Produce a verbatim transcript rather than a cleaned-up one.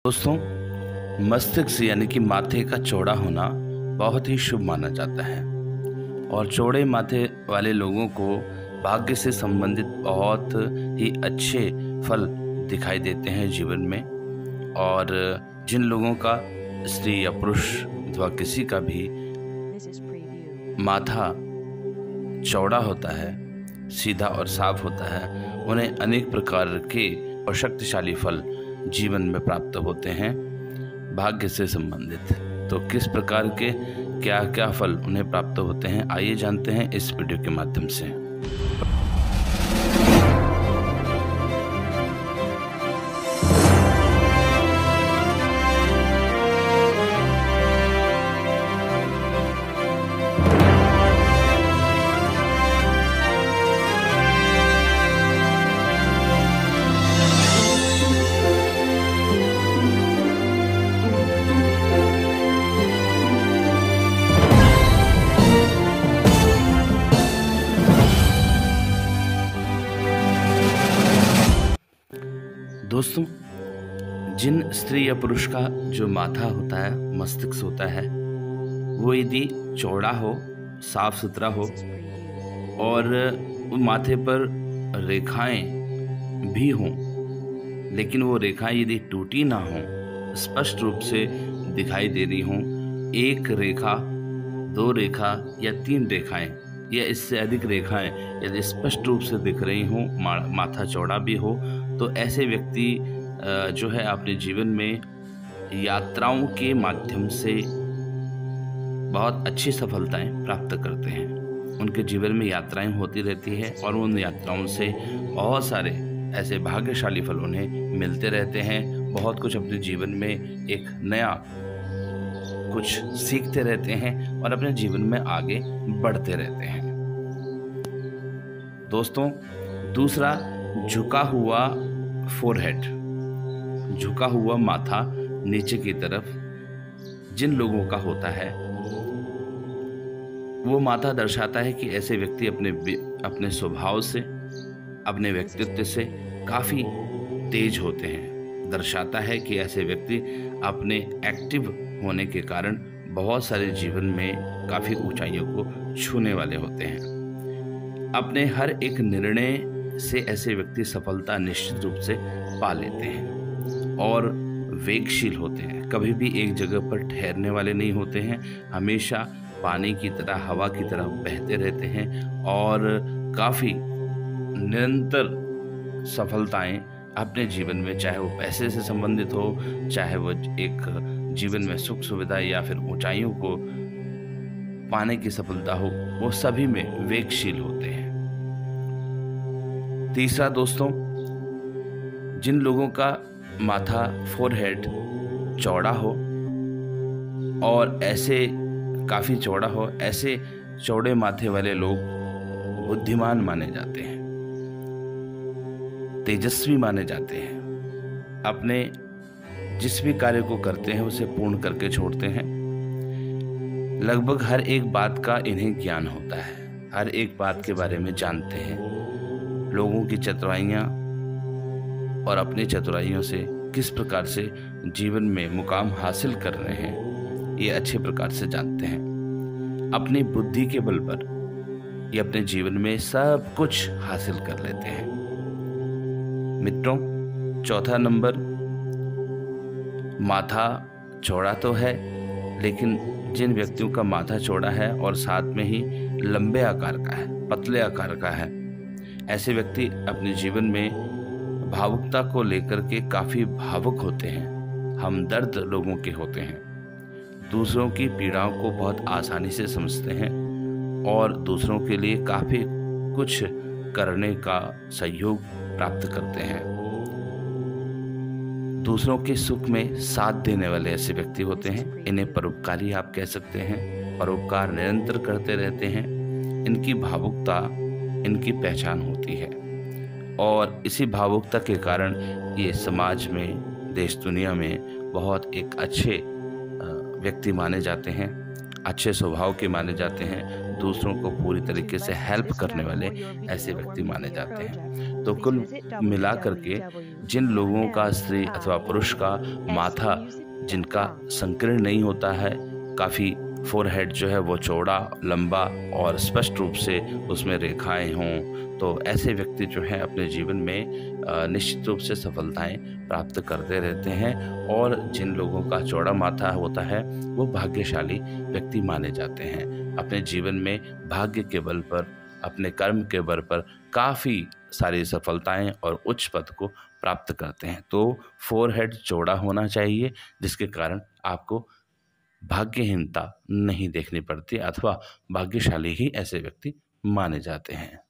दोस्तों, मस्तिष्क यानी कि माथे का चौड़ा होना बहुत ही शुभ माना जाता है और चौड़े माथे वाले लोगों को भाग्य से संबंधित बहुत ही अच्छे फल दिखाई देते हैं जीवन में। और जिन लोगों का स्त्री या पुरुष अथवा किसी का भी माथा चौड़ा होता है, सीधा और साफ होता है, उन्हें अनेक प्रकार के और शक्तिशाली फल जीवन में प्राप्त होते हैं भाग्य से संबंधित। तो किस प्रकार के क्या क्या फल उन्हें प्राप्त होते हैं, आइए जानते हैं इस वीडियो के माध्यम से। दोस्तों, जिन स्त्री या पुरुष का जो माथा होता है, मस्तिष्क होता है, वो यदि चौड़ा हो, साफ सुथरा हो और माथे पर रेखाएं भी हों, लेकिन वो रेखाएं यदि टूटी ना हों, स्पष्ट रूप से दिखाई दे रही हों, एक रेखा, दो रेखा या तीन रेखाएं या इससे अधिक रेखाएं यदि स्पष्ट रूप से दिख रही हों, माथा चौड़ा भी हो, तो ऐसे व्यक्ति जो है अपने जीवन में यात्राओं के माध्यम से बहुत अच्छी सफलताएं प्राप्त करते हैं। उनके जीवन में यात्राएं होती रहती है और उन यात्राओं से बहुत सारे ऐसे भाग्यशाली फल उन्हें मिलते रहते हैं। बहुत कुछ अपने जीवन में एक नया कुछ सीखते रहते हैं और अपने जीवन में आगे बढ़ते रहते हैं। दोस्तों, दूसरा, झुका हुआ फोरहेड, झुका हुआ माथा नीचे की तरफ जिन लोगों का होता है, वो माथा दर्शाता है कि ऐसे व्यक्ति अपने अपने स्वभाव से, अपने व्यक्तित्व से काफ़ी तेज होते हैं। दर्शाता है कि ऐसे व्यक्ति अपने एक्टिव होने के कारण बहुत सारे जीवन में काफ़ी ऊंचाइयों को छूने वाले होते हैं। अपने हर एक निर्णय से ऐसे व्यक्ति सफलता निश्चित रूप से पा लेते हैं और वेगशील होते हैं। कभी भी एक जगह पर ठहरने वाले नहीं होते हैं, हमेशा पानी की तरह, हवा की तरह बहते रहते हैं और काफ़ी निरंतर सफलताएं अपने जीवन में, चाहे वो पैसे से संबंधित हो, चाहे वो एक जीवन में सुख सुविधा या फिर ऊंचाइयों को पाने की सफलता हो, वो सभी में वेगशील होते हैं। तीसरा दोस्तों, जिन लोगों का माथा फोरहेड चौड़ा हो और ऐसे काफ़ी चौड़ा हो, ऐसे चौड़े माथे वाले लोग बुद्धिमान माने जाते हैं, तेजस्वी माने जाते हैं। अपने जिस भी कार्य को करते हैं उसे पूर्ण करके छोड़ते हैं। लगभग हर एक बात का इन्हें ज्ञान होता है, हर एक बात के बारे में जानते हैं। लोगों की चतुराइयाँ और अपनी चतुराइयों से किस प्रकार से जीवन में मुकाम हासिल कर रहे हैं, ये अच्छे प्रकार से जानते हैं। अपनी बुद्धि के बल पर ये अपने जीवन में सब कुछ हासिल कर लेते हैं। मित्रों, चौथा नंबर, माथा चौड़ा तो है, लेकिन जिन व्यक्तियों का माथा चौड़ा है और साथ में ही लंबे आकार का है, पतले आकार का है, ऐसे व्यक्ति अपने जीवन में भावुकता को लेकर के काफ़ी भावुक होते हैं, हमदर्द लोगों के होते हैं, दूसरों की पीड़ाओं को बहुत आसानी से समझते हैं और दूसरों के लिए काफ़ी कुछ करने का सहयोग प्राप्त करते हैं। दूसरों के सुख में साथ देने वाले ऐसे व्यक्ति होते हैं। इन्हें परोपकारी आप कह सकते हैं। परोपकार निरंतर करते रहते हैं। इनकी भावुकता इनकी पहचान होती है और इसी भावुकता के कारण ये समाज में, देश दुनिया में बहुत एक अच्छे व्यक्ति माने जाते हैं, अच्छे स्वभाव के माने जाते हैं, दूसरों को पूरी तरीके से हेल्प करने वाले ऐसे व्यक्ति माने जाते हैं। तो Please कुल visit मिलाकर के जिन लोगों का स्त्री अथवा पुरुष का माथा जिनका w w w dot संकीर्ण नहीं होता है, काफ़ी फोरहेड जो है वो चौड़ा, लंबा और स्पष्ट रूप से उसमें रेखाएँ हों, तो ऐसे व्यक्ति जो हैं अपने जीवन में अ, निश्चित रूप से सफलताएँ प्राप्त करते रहते हैं। और जिन लोगों का चौड़ा माथा होता है, वो भाग्यशाली व्यक्ति माने जाते हैं। अपने जीवन में भाग्य के बल पर, अपने कर्म के बल पर काफ़ी सारी सफलताएँ और उच्च पद को प्राप्त करते हैं। तो फोरहेड चौड़ा होना चाहिए, जिसके कारण आपको भाग्यहीनता नहीं देखनी पड़ती अथवा भाग्यशाली ही ऐसे व्यक्ति माने जाते हैं।